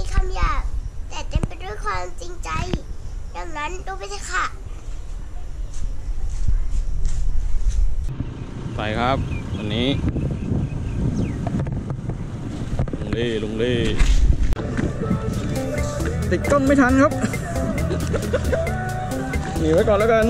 คำหยาบแต่เต็มไปด้วยความจริงใจดังนั้นดูไปเถอะค่ะไปครับวันนี้ลุงเล่ติดกล้องไม่ทันครับหนีไว้ก่อนแล้วกัน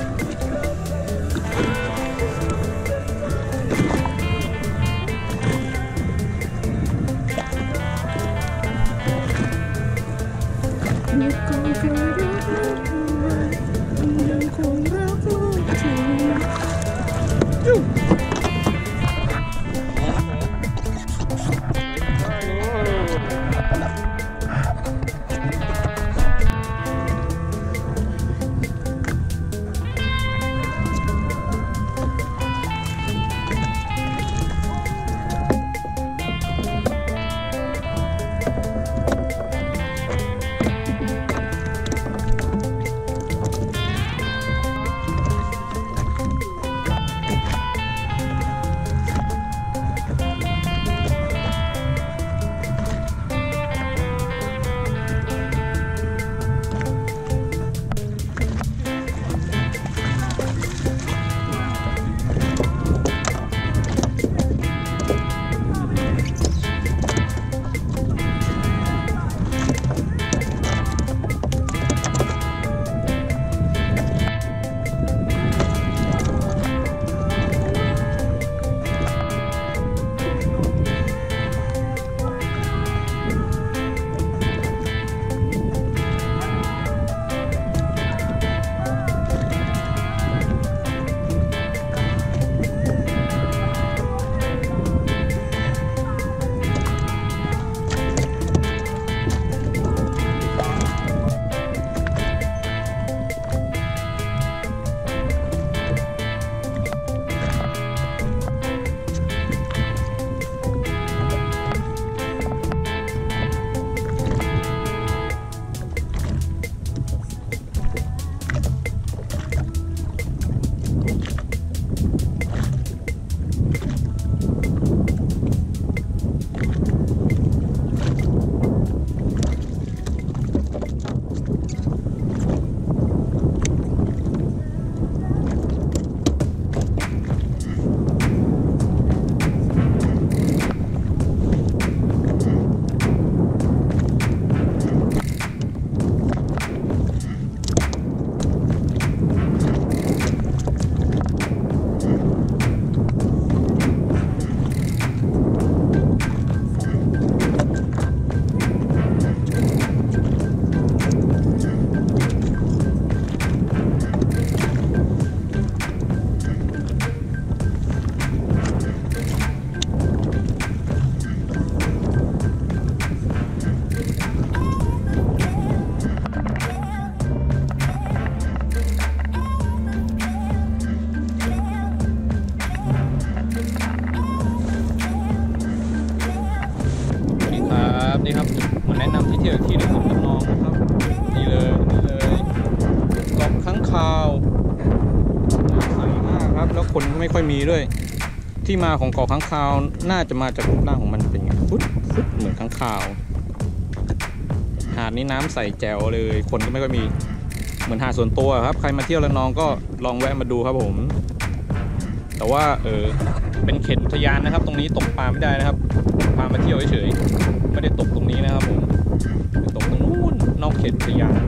นี่ครับมาแนะนำที่เที่ยวที่หนึ่งของน้องนะครับนี่เลยเกาะค้างคาวใสมากครับแล้วคนก็ไม่ค่อยมีด้วยที่มาของเกาะค้างคาวน่าจะมาจากรูปร่างของมันเป็นไงฟุดเหมือนค้างคาวหาดนี้น้ำใสแจ๋วเลยคนก็ไม่ค่อยมีเหมือนหาดส่วนตัวครับใครมาเที่ยวระนองก็ลองแวะมาดูครับผมแต่ว่าเป็นเขตอุทยานนะครับตรงนี้ตกปลาไม่ได้นะครับพามาเที่ยวเฉยๆไม่ได้ตกตรงนี้นะครับผมไปตกตรงนู้นนอกเขตอุทยาน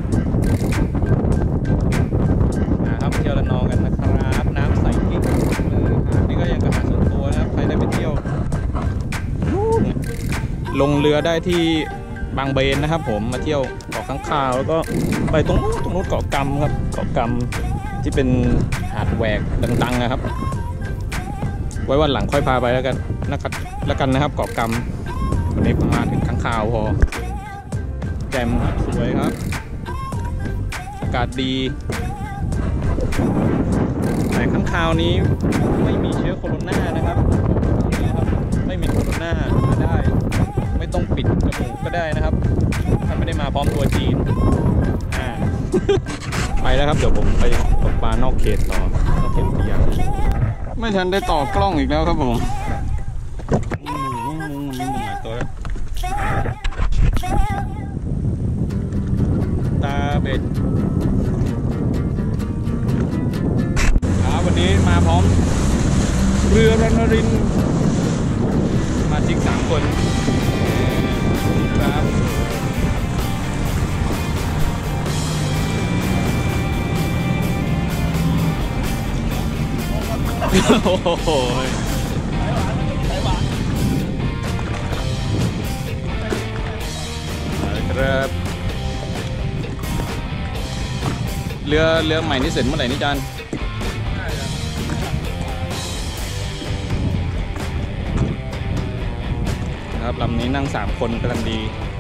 นะครับเที่ยวระนองกันนะครับน้ำใสกิ๊กเลยหาดนี้ก็ยังกระหาดส่วนตัวนะครับใครได้ไปเที่ยวลงเรือได้ที่บางเบนนะครับผมมาเที่ยวเกาะค้างคาวแล้วก็ไปตรงนู้นเกาะกำครับเกาะกำที่เป็นหาดแหวกดังๆนะครับไว้วันหลังค่อยพาไปแล้วกันนะครับเกาะกำวันนี้มาถึงค้างคาวพอแจ่มครับสวยครับอากาศดีแต่ค้างคาวนี้ไม่มีเชื้อโคโรนานะครับไม่มีโคโรนาได้ไม่ต้องปิดจมูกก็ได้นะครับถ้าไม่ได้มาพร้อมตัวจีนไปแล้วครับเดี๋ยวผมไปตกปลานอกเขตต่อนอกเขตอุทยานไม่ทันได้ต่อกล้องอีกแล้วครับผมตัววันนี้มาพร้อมเรือรณรินทร์มาจิก3 คนครับโอ้โหครับเรือใหม่นี่เสร็จเมื่อไหร่นี่จานครับลำนี้นั่ง3 คนกำลังดี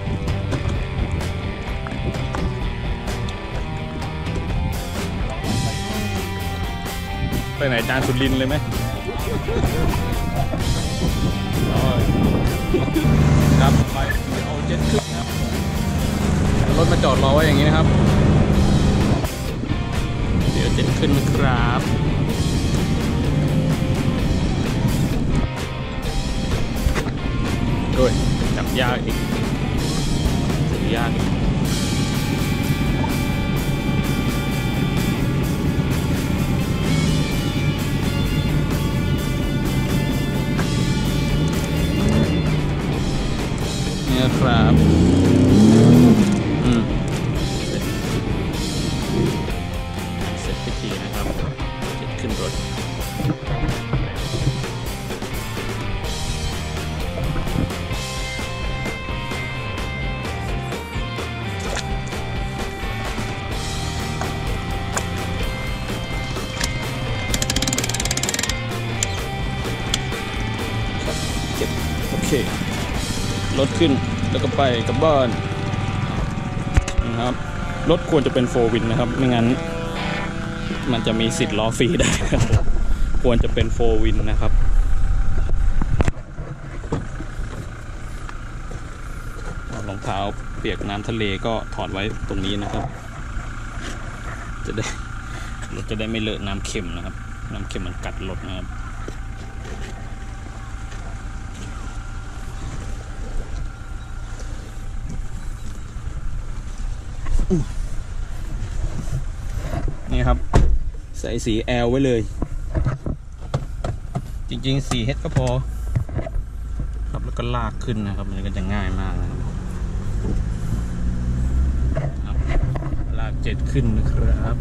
ไปไหนจานสุรินทร์เลยไหมครับไปเอาเจ็ตขึ้นครับรถมาจอดรอไว้อย่างนี้นะครับเดี๋ยวเจ็ตขึ้นนะครับโดยจับยากอีกถือยากนี่ครับเสร็จพิธีนะครับเจ็ดขึ้นรถโอเครถขึ้นแล้วก็ไปกับบ้านนะครับรถควรจะเป็น4 วินนะครับไม่งั้นมันจะมีสิทธิ์ล้อฟรีได้ครับควรจะเป็น4 วินนะครับรองเท้าเปียกน้ำทะเลก็ถอดไว้ตรงนี้นะครับรถจะได้ไม่เลอะน้ำเค็มนะครับน้ำเค็มมันกัดรถนะครับนี่ครับใส่สี L ไว้เลยจริงๆ4H ก็พอครับแล้วก็ลากขึ้นนะครับมันก็จะง่ายมากนะครับลาก7ขึ้นนะครับ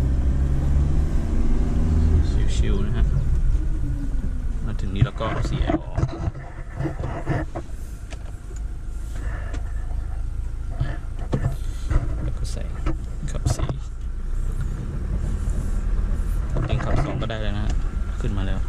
ชิวๆนะฮะมาถึงนี้แล้วก็4Lออกแล้วก็ใส่ขับ4จริงขับ2ก็ได้แล้วนะขึ้นมาแล้ว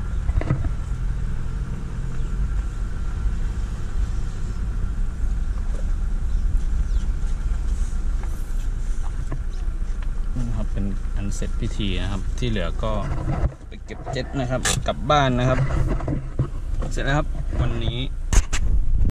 นะครับเป็นอันเสร็จพิธีนะครับที่เหลือก็ไปเก็บเจ็ตนะครับกลับบ้านนะครับเสร็จแล้วครับวันนี้